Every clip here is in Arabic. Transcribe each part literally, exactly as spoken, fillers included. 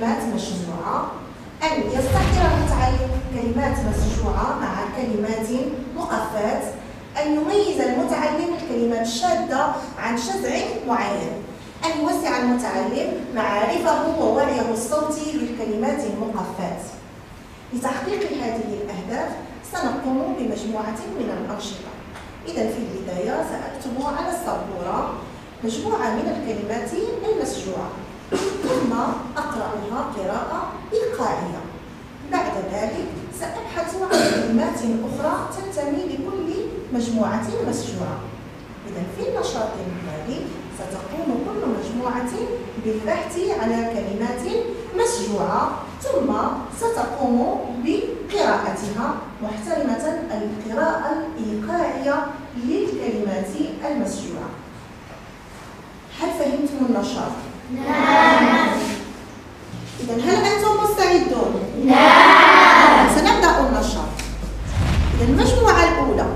كلمات مجموعة، أن يستحضر المتعلم كلمات مسجوعة مع كلمات مقفات، أن يميز المتعلم الكلمات الشاذة عن شزع معين، أن يوسع المتعلم معارفه ووعيه الصوتي بالكلمات المقفات. لتحقيق هذه الأهداف سنقوم بمجموعة من الأنشطة. إذا في البداية سأكتب على السبورة مجموعة من الكلمات المسجوعة، ثم أقرأها قراءة إيقاعية. بعد ذلك سأبحث عن كلمات أخرى تنتمي لكل مجموعة مسجوعة. إذا في النشاط التالي ستقوم كل مجموعة بالبحث على كلمات مسجوعة، ثم ستقوم بقراءتها محترمة القراءة الإيقاعية للكلمات المسجوعة. هل فهمتم النشاط؟ نعم. إذا هل أنتم مستعدون؟ نعم. سنبدأ النشاط. إذا المجموعة الأولى: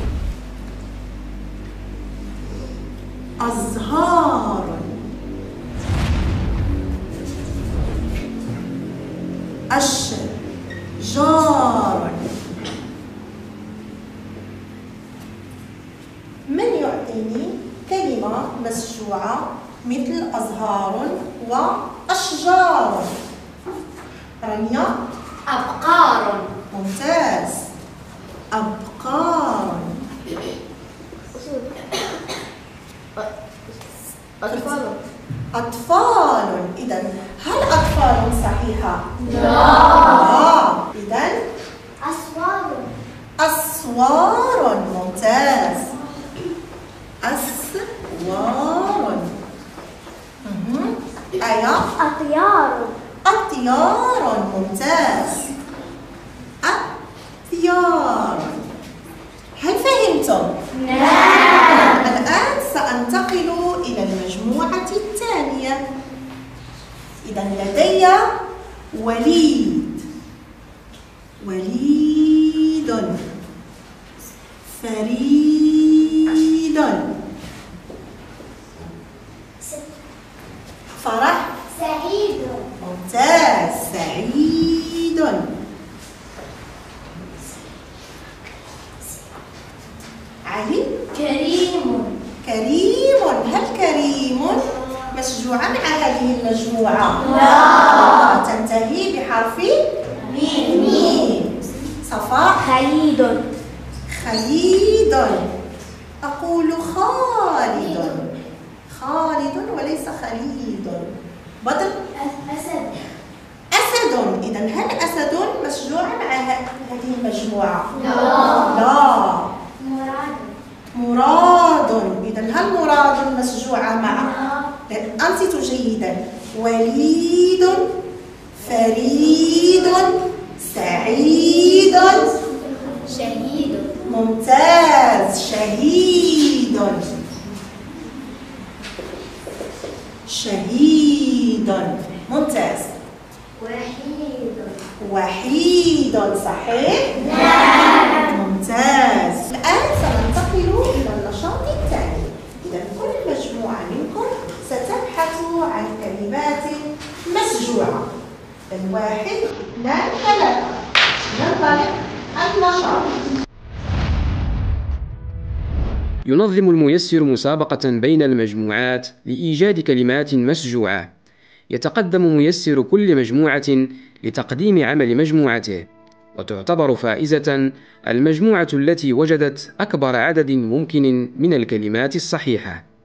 أزهار، أشجار. من يعطيني كلمة مسجوعة مثل أزهار وأشجار؟ رانيا؟ أبقار. ممتاز. أبقار. أطفال. أطفال. إذا هل أطفال صحيحة؟ لا. إذا أسوار. أسوار. ممتاز. أسوار. آية؟ أطيار. أطيار. ممتاز. أطيار. هل فهمتم؟ نعم. الآن سأنتقل إلى المجموعة الثانية. إذا لدي وليد، وليد، فريد، فرح، سعيد. ممتاز. سعيد، علي، كريم. كريم. هل كريم مسجوعة مع هذه المجموعة؟ لا. تنتهي بحرف ميم. ميم. صفاء، خليد. خليد. أقول خالد، خالد وليس خليد. بدر، أسد. أسد. إذا هل أسد مسجوعة مع هذه المجموعة؟ لا. لا. مراد. مراد. إذا هل مراد مسجوعة مع؟ أنصت جيدا. وليد، فريد، سعيد، شهيد. ممتاز. شهيد، شهيد. ممتاز. وحيد. وحيد. صحيح؟ نعم. ممتاز. الآن سننتقل إلى النشاط الثاني. إذا كل مجموعة منكم ستبحث عن كلمات مسجوعة. واحد، اثنان، ثلاثة. ننطلق النشاط. ينظم الميسر مسابقة بين المجموعات لإيجاد كلمات مسجوعة. يتقدم ميسر كل مجموعة لتقديم عمل مجموعته، وتعتبر فائزة المجموعة التي وجدت أكبر عدد ممكن من الكلمات الصحيحة.